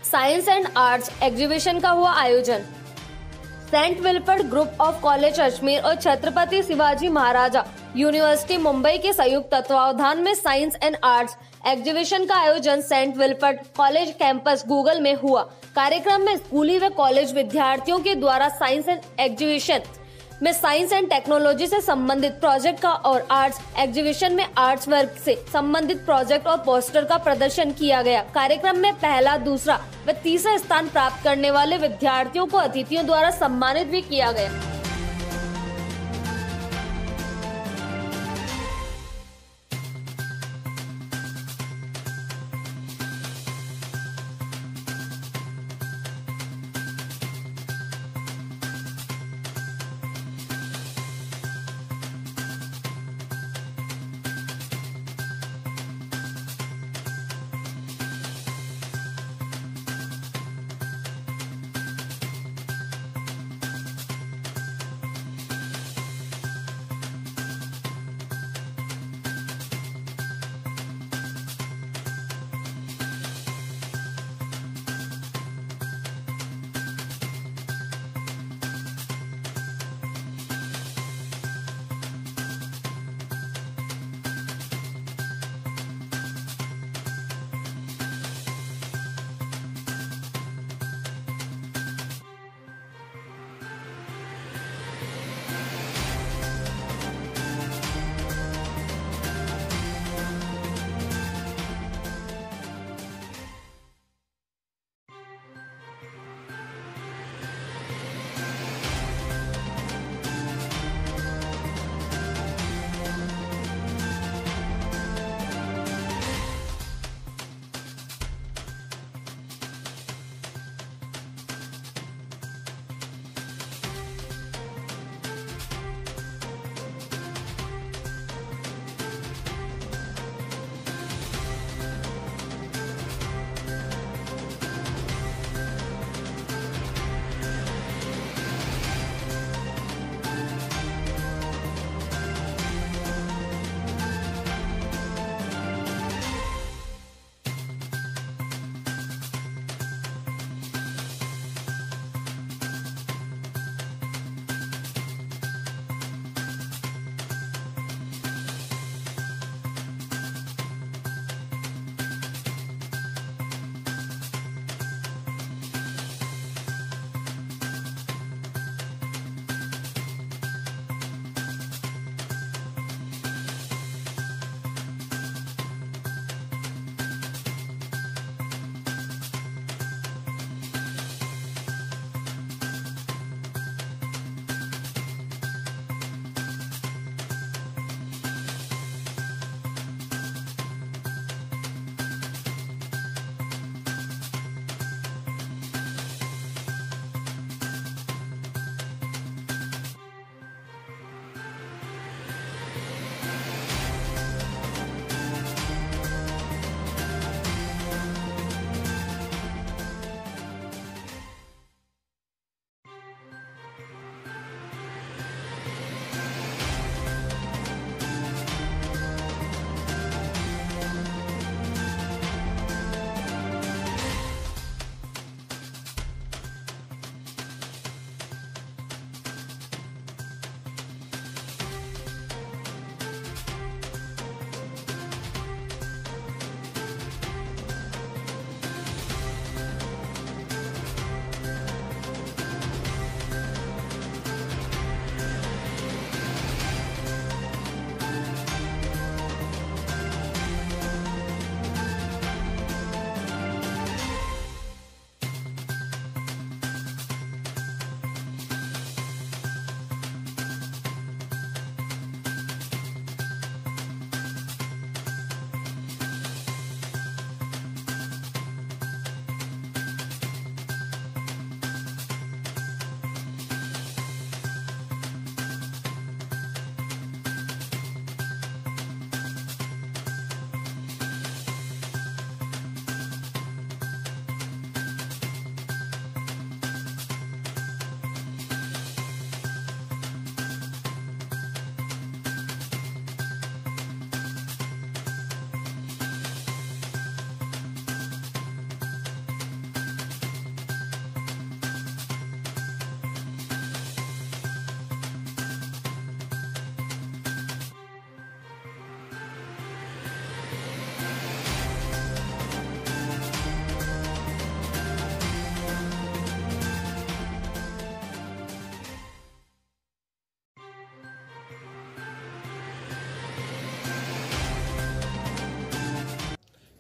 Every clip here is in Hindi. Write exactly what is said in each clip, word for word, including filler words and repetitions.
साइंस एंड आर्ट्स एग्जीबिशन का हुआ आयोजन। Saint Wilfred group of college Ajmer और छत्रपति शिवाजी महाराजा यूनिवर्सिटी मुंबई के संयुक्त तत्वावधान में साइंस एंड आर्ट्स एग्जीबिशन का आयोजन Saint Wilfred college campus Google में हुआ। कार्यक्रम में स्कूली व कॉलेज विद्यार्थियों के द्वारा साइंस एंड एग्जीबिशन में साइंस एंड टेक्नोलॉजी से संबंधित प्रोजेक्ट का और आर्ट्स एग्जीबिशन में आर्ट्स वर्क से संबंधित प्रोजेक्ट और पोस्टर का प्रदर्शन किया गया। कार्यक्रम में पहला, दूसरा व तीसरा स्थान प्राप्त करने वाले विद्यार्थियों को अतिथियों द्वारा सम्मानित भी किया गया।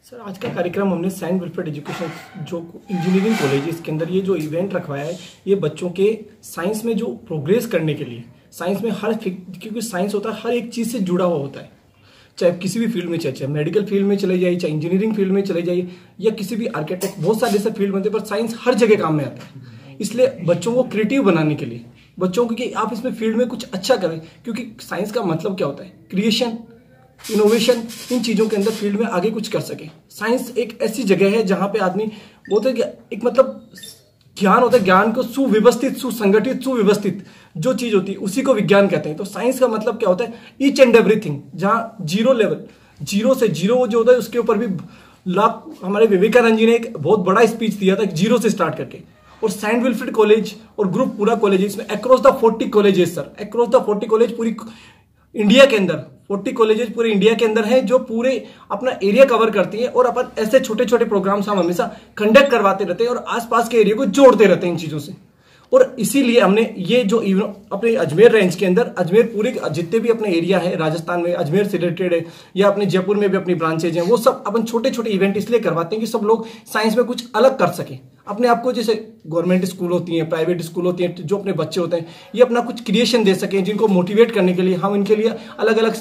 सर आज का कार्यक्रम हमने सेंट विल्फ्रेड एजुकेशन जो इंजीनियरिंग कॉलेज है इसके अंदर ये जो इवेंट रखवाया है ये बच्चों के साइंस में जो प्रोग्रेस करने के लिए साइंस में हर क्योंकि साइंस होता है हर एक चीज़ से जुड़ा हुआ होता है, चाहे किसी भी फील्ड में चाहे चाहे मेडिकल फील्ड में चले जाइए, चाहे इंजीनियरिंग फील्ड में चले जाइए या किसी भी आर्किटेक्ट, बहुत सारे ऐसे फील्ड बनते हैं पर साइंस हर जगह काम में आता है। इसलिए बच्चों को क्रिएटिव बनाने के लिए बच्चों को कि आप इसमें फील्ड में कुछ अच्छा करें, क्योंकि साइंस का मतलब क्या होता है, क्रिएशन, इनोवेशन, इन चीजों के अंदर फील्ड में आगे कुछ कर सके। साइंस एक ऐसी जगह है जहां पे आदमी बोलते हैं एक मतलब ज्ञान होता है, ज्ञान को सुव्यवस्थित, सुसंगठित, सुव्यवस्थित जो चीज होती है उसी को विज्ञान कहते हैं। तो साइंस का मतलब क्या होता है, ईच एंड एवरीथिंग, जहां जीरो लेवल, जीरो से जीरो जो होता है उसके ऊपर भी लाख, हमारे विवेकानंद जी ने एक बहुत बड़ा स्पीच दिया था जीरो से स्टार्ट करके। और सेंट विल्फ्रेड कॉलेज और ग्रुप पूरा कॉलेज इसमें across the forty colleges sir, across the forty college पूरी इंडिया के अंदर, फोर्टी कॉलेजेस पूरे इंडिया के अंदर हैं जो पूरे अपना एरिया कवर करती है। और अपन ऐसे छोटे छोटे प्रोग्राम्स हम हमेशा कंडक्ट करवाते रहते हैं और आसपास के एरिया को जोड़ते रहते हैं इन चीजों से। और इसीलिए हमने ये जो अपने अजमेर रेंज के अंदर, अजमेर पूरे जितने भी अपने एरिया है राजस्थान में, अजमेर से रिलेटेड है या अपने जयपुर में भी अपनी ब्रांचेज हैं, वो सब अपन छोटे छोटे इवेंट इसलिए करवाते हैं कि सब लोग साइंस में कुछ अलग कर सके अपने आप को। जैसे गवर्नमेंट स्कूल होती हैं, प्राइवेट स्कूल होती हैं, जो अपने बच्चे होते हैं ये अपना कुछ क्रिएशन दे सकें, जिनको मोटिवेट करने के लिए हम इनके लिए अलग अलग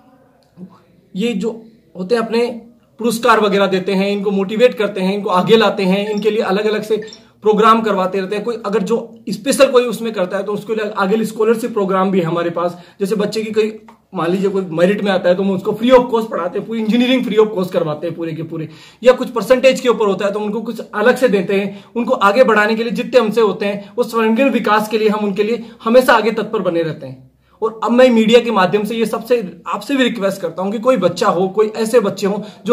ये जो होते हैं अपने पुरस्कार वगैरह देते हैं, इनको मोटिवेट करते हैं, इनको आगे लाते हैं, इनके लिए अलग अलग से प्रोग्राम करवाते रहते हैं। कोई अगर जो स्पेशल कोई उसमें करता है तो उसके लिए आगे स्कॉलरशिप प्रोग्राम भी है हमारे पास। जैसे बच्चे की कोई मान लीजिए कोई मेरिट में आता है तो हम उसको फ्री ऑफ कॉस्ट पढ़ाते हैं, पूरी इंजीनियरिंग फ्री ऑफ कॉस्ट करवाते हैं पूरे के पूरे, या कुछ परसेंटेज के ऊपर होता है तो उनको कुछ अलग से देते हैं। उनको आगे बढ़ाने के लिए जितने हमसे होते हैं वो सर्वांगीण विकास के लिए हम उनके लिए हमेशा आगे तत्पर बने रहते हैं। और अब मैं मीडिया के माध्यम से ये सबसे आपसे भी रिक्वेस्ट करता हूं कि कोई बच्चा हो, कोई ऐसे बच्चे हो जो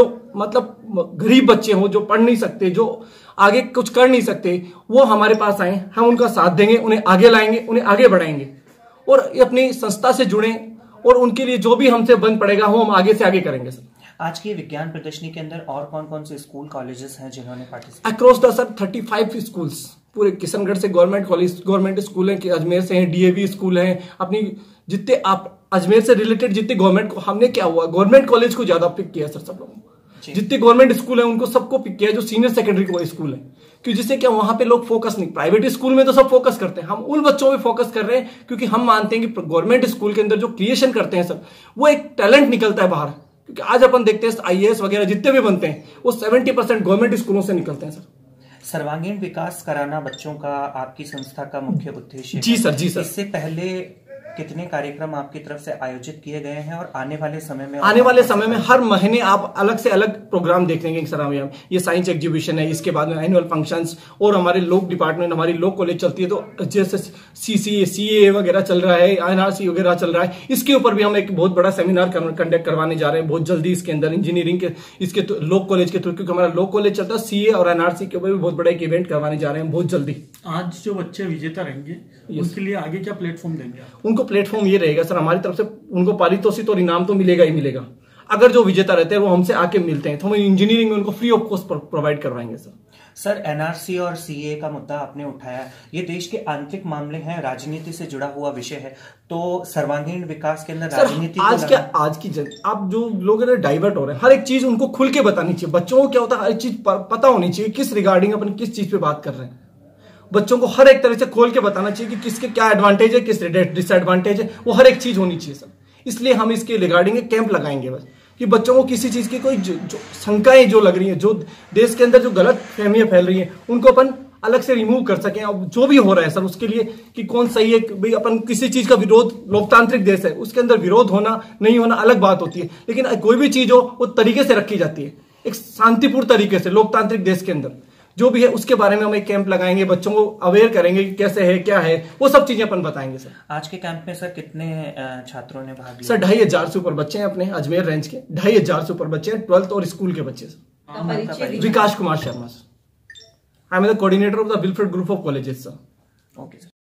मतलब गरीब बच्चे हो, जो पढ़ नहीं सकते, जो आगे कुछ कर नहीं सकते, वो हमारे पास आए, हम उनका साथ देंगे, उन्हें आगे लाएंगे, उन्हें आगे बढ़ाएंगे और अपनी संस्था से जुड़े और उनके लिए जो भी हमसे बन पड़ेगा वो हम आगे से आगे करेंगे सर। आज की विज्ञान प्रदर्शनी के अंदर और कौन कौन से स्कूल कॉलेजेस हैं जिन्होंने participate? Across the sir thirty five schools, पूरे किशनगढ़ से गवर्नमेंट कॉलेज, गवर्नमेंट स्कूल है, अजमेर से हैं, डीएवी स्कूल हैं, अपनी जितने आप अजमेर से रिलेटेड जितने गवर्नमेंट को हमने क्या हुआ गवर्नमेंट कॉलेज को ज्यादा पिक किया सर सब लोगों, जितने गवर्नमेंट स्कूल है उनको सबको पिक किया, जो सीनियर सेकेंडरी स्कूल है, क्योंकि जिससे क्या वहां पे लोग फोकस नहीं, प्राइवेट स्कूल में तो सब फोकस करते हैं, हम उन बच्चों पे फोकस कर रहे हैं क्योंकि हम मानते हैं कि गवर्नमेंट स्कूल के अंदर जो क्रिएशन करते हैं सर वो एक टैलेंट निकलता है बाहर। क्योंकि आज अपन देखते हैं आईएएस वगैरह जितने भी बनते हैं वो सेवेंटी परसेंट गवर्नमेंट स्कूलों से निकलते हैं सर। सर्वांगीण विकास कराना बच्चों का आपकी संस्था का मुख्य उद्देश्य जी सर। जी सर। इससे पहले कितने कार्यक्रम आपकी तरफ से आयोजित किए गए हैं और आने वाले समय में आने वाले समय में हर महीने आप अलग से अलग प्रोग्राम देखेंगे सर। हम ये साइंस एग्जीबिशन है, इसके बाद में एनुअल फंक्शंस, और हमारे लोक डिपार्टमेंट, हमारी लोक कॉलेज चलती है तो जैसे सीसीए सीए वगैरह चल रहा है, एनआरसी वगैरह चल रहा है, इसके ऊपर भी हम एक बहुत बड़ा सेमिनार कंडक्ट करवाने जा रहे हैं बहुत जल्दी इसके अंदर, इंजीनियरिंग के इसके लोक कॉलेज के थ्रू, क्योंकि हमारा लोक कॉलेज चलता है, सीए और एनआरसी के ऊपर भी बहुत बड़ा एक इवेंट करवाने जा रहे हैं बहुत जल्दी। आज जो बच्चे विजेता रहेंगे उसके लिए आगे क्या प्लेटफॉर्म देंगे? उनको प्लेटफॉर्म ये रहेगा सर, हमारी तरफ से उनको पारितोषिक और इनाम तो मिलेगा ही मिलेगा। अगर जो विजेता रहते हैं वो हमसे आके मिलते हैं तो हम इंजीनियरिंग में उनको फ्री ऑफ कॉस्ट प्रोवाइड करवाएंगे सर। सर एनआरसी और सीए का मुद्दा आपने उठाया, ये देश के आंतरिक मामले हैं, राजनीति से जुड़ा हुआ विषय है, तो सर्वांगीण विकास के अंदर राजनीति आज क्या आज की जन आप जो लोग डाइवर्ट हो रहे हैं, हर एक चीज उनको खुल के बतानी चाहिए। बच्चों को क्या होता है, हर चीज पता होनी चाहिए किस रिगार्डिंग अपन किस चीज पे बात कर रहे हैं। बच्चों को हर एक तरह से खोल के बताना चाहिए कि किसके क्या एडवांटेज है, किस डिसएडवांटेज है, वो हर एक चीज होनी चाहिए सर। इसलिए हम इसके रिगार्डिंग कैंप लगाएंगे बस, कि बच्चों को किसी चीज की कोई जो, जो शंकाएं जो लग रही हैं, जो देश के अंदर जो गलत फहमियां फैल रही हैं, उनको अपन अलग से रिमूव कर सकें। अब जो भी हो रहा है सर उसके लिए कि कौन सही है, भाई अपन किसी चीज का विरोध, लोकतांत्रिक देश है उसके अंदर विरोध होना नहीं होना अलग बात होती है, लेकिन कोई भी चीज हो वो तरीके से रखी जाती है, एक शांतिपूर्ण तरीके से लोकतांत्रिक देश के अंदर जो भी है उसके बारे में हम एक कैंप लगाएंगे, बच्चों को अवेयर करेंगे कि कैसे है क्या है, वो सब चीजें अपन बताएंगे सर। आज के कैंप में सर कितने छात्रों ने भाग लिया? सर ढाई हजार से ऊपर बच्चे हैं अपने अजमेर रेंज के, ढाई हजार से ऊपर बच्चे हैं, ट्वेल्थ और स्कूल के बच्चे sir. Vikas Kumar Sharma sir, I am the coordinator of the Wilfred group of colleges sir. Okay sir.